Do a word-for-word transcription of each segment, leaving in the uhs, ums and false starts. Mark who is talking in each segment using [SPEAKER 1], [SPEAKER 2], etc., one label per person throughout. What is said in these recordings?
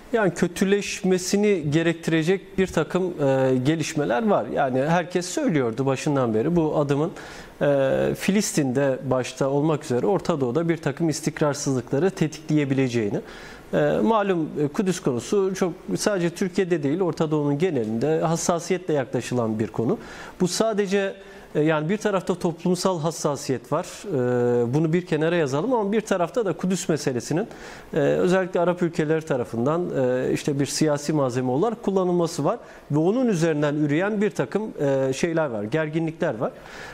[SPEAKER 1] Yani kötüleşmesini gerektirecek bir takım e, gelişmeler var. Yani herkes söylüyordu başından beri bu adımın e, Filistin'de başta olmak üzere Orta Doğu'da bir takım istikrarsızlıkları tetikleyebileceğini. E, malum Kudüs konusu çok sadece Türkiye'de değil Orta Doğu'nun genelinde hassasiyetle yaklaşılan bir konu. Bu sadece yani bir tarafta toplumsal hassasiyet var. Bunu bir kenara yazalım ama bir tarafta da Kudüs meselesinin özellikle Arap ülkeleri tarafından işte bir siyasi malzeme olarak kullanılması var ve onun üzerinden üreyen bir takım şeyler var, gerginlikler var.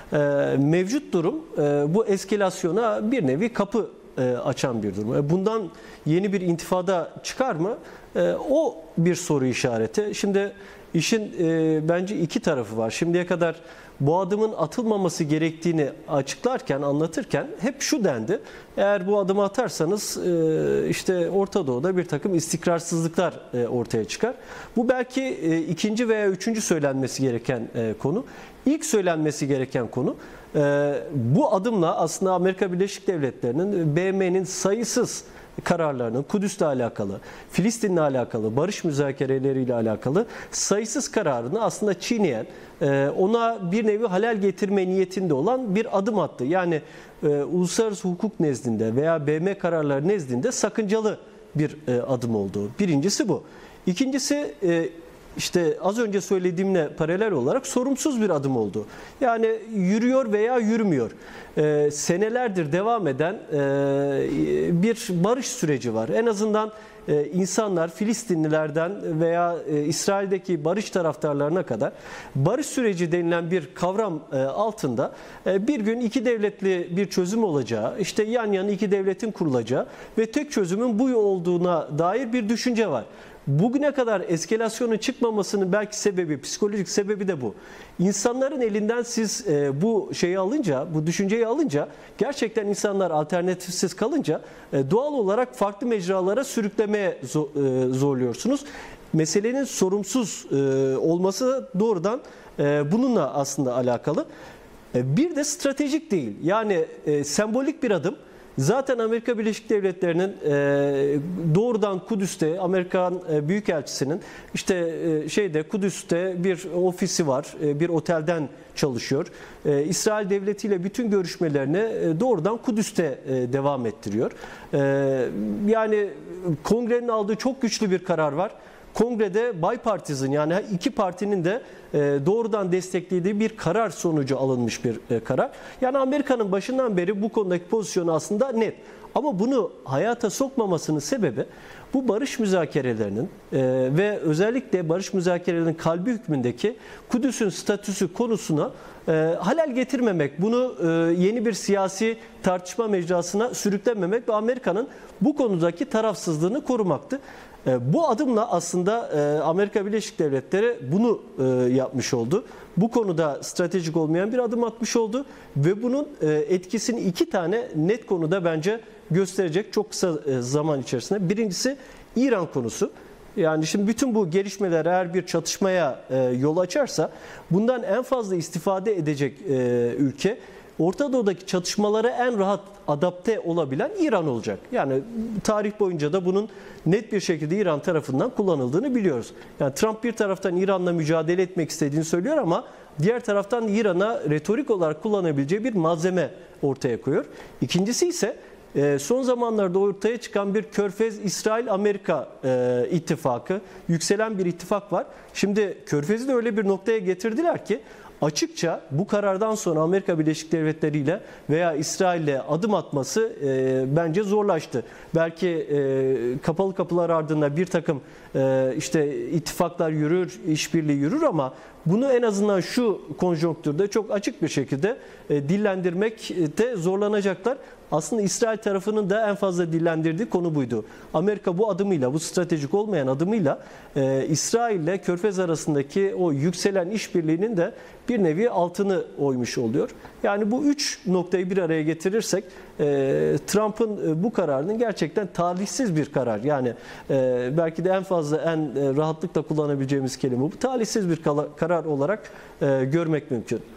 [SPEAKER 1] Mevcut durum bu eskalasyona bir nevi kapı açan bir durum. Bundan yeni bir intifada çıkar mı? O bir soru işareti. Şimdi işin bence iki tarafı var. Şimdiye kadar bu adımın atılmaması gerektiğini açıklarken, anlatırken hep şu dendi. Eğer bu adımı atarsanız işte Orta Doğu'da bir takım istikrarsızlıklar ortaya çıkar. Bu belki ikinci veya üçüncü söylenmesi gereken konu. İlk söylenmesi gereken konu bu adımla aslında Amerika Birleşik Devletleri'nin B M'nin sayısız kararlarının Kudüs'le alakalı, Filistin'le alakalı, barış müzakereleriyle alakalı sayısız kararını aslında çiğneyen, ona bir nevi halel getirme niyetinde olan bir adım attı. Yani uluslararası hukuk nezdinde veya B M kararları nezdinde sakıncalı bir adım oldu. Birincisi bu. İkincisi İşte az önce söylediğimle paralel olarak sorumsuz bir adım oldu. Yani yürüyor veya yürümüyor. Ee, senelerdir devam eden e, bir barış süreci var. En azından e, insanlar Filistinlilerden veya e, İsrail'deki barış taraftarlarına kadar barış süreci denilen bir kavram e, altında e, bir gün iki devletli bir çözüm olacağı, işte yan yana iki devletin kurulacağı ve tek çözümün bu olduğuna dair bir düşünce var. Bugüne kadar eskalasyonun çıkmamasının belki sebebi, psikolojik sebebi de bu. İnsanların elinden siz e, bu şeyi alınca, bu düşünceyi alınca, gerçekten insanlar alternatifsiz kalınca e, doğal olarak farklı mecralara sürüklemeye zor, e, zorluyorsunuz. Meselenin sorumsuz e, olması doğrudan e, bununla aslında alakalı. E, bir de stratejik değil. Yani e, sembolik bir adım. Zaten Amerika Birleşik Devletleri'nin doğrudan Kudüs'te Amerikan Büyükelçisi'nin işte şeyde Kudüs'te bir ofisi var, bir otelden çalışıyor. İsrail Devleti ile bütün görüşmelerini doğrudan Kudüs'te devam ettiriyor. Yani Kongre'nin aldığı çok güçlü bir karar var. Kongrede bipartisan yani iki partinin de doğrudan desteklediği bir karar sonucu alınmış bir karar. Yani Amerika'nın başından beri bu konudaki pozisyonu aslında net. Ama bunu hayata sokmamasının sebebi bu barış müzakerelerinin ve özellikle barış müzakerelerinin kalbi hükmündeki Kudüs'ün statüsü konusuna halel getirmemek, bunu yeni bir siyasi tartışma mecrasına sürüklememek ve Amerika'nın bu konudaki tarafsızlığını korumaktı. Bu adımla aslında Amerika Birleşik Devletleri bunu yapmış oldu. Bu konuda stratejik olmayan bir adım atmış oldu ve bunun etkisini iki tane net konuda bence gösterecek çok kısa zaman içerisinde. Birincisi İran konusu. Yani şimdi bütün bu gelişmeler eğer bir çatışmaya yol açarsa bundan en fazla istifade edecek ülke Orta Doğu'daki çatışmalara en rahat adapte olabilen İran olacak. Yani tarih boyunca da bunun net bir şekilde İran tarafından kullanıldığını biliyoruz. Yani Trump bir taraftan İran'la mücadele etmek istediğini söylüyor ama diğer taraftan İran'a retorik olarak kullanabileceği bir malzeme ortaya koyuyor. İkincisi ise son zamanlarda ortaya çıkan bir Körfez-İsrail-Amerika ittifakı, yükselen bir ittifak var. Şimdi Körfez'i de öyle bir noktaya getirdiler ki açıkça bu karardan sonra Amerika Birleşik Devletleri ile veya İsrail ile adım atması e, bence zorlaştı. Belki e, kapalı kapılar ardında bir takım e, işte ittifaklar yürür, işbirliği yürür ama bunu en azından şu konjonktürde çok açık bir şekilde e, dillendirmekte zorlanacaklar. Aslında İsrail tarafının da en fazla dillendirdiği konu buydu. Amerika bu adımıyla, bu stratejik olmayan adımıyla e, İsrail ile Körfez arasındaki o yükselen işbirliğinin de bir nevi altını oymuş oluyor. Yani bu üç noktayı bir araya getirirsek e, Trump'ın bu kararının gerçekten talihsiz bir karar. Yani e, belki de en fazla, en rahatlıkla kullanabileceğimiz kelime bu. Talihsiz bir karar olarak e, görmek mümkün.